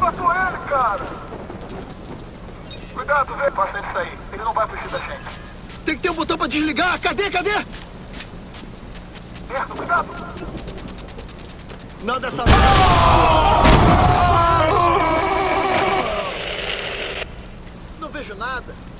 matou ele, cara! Cuidado, velho. Faça ele sair. Ele não vai fugir da gente. Tem que ter um botão pra desligar. Cadê? Certo, cuidado! Não dessa vez. Não vejo nada.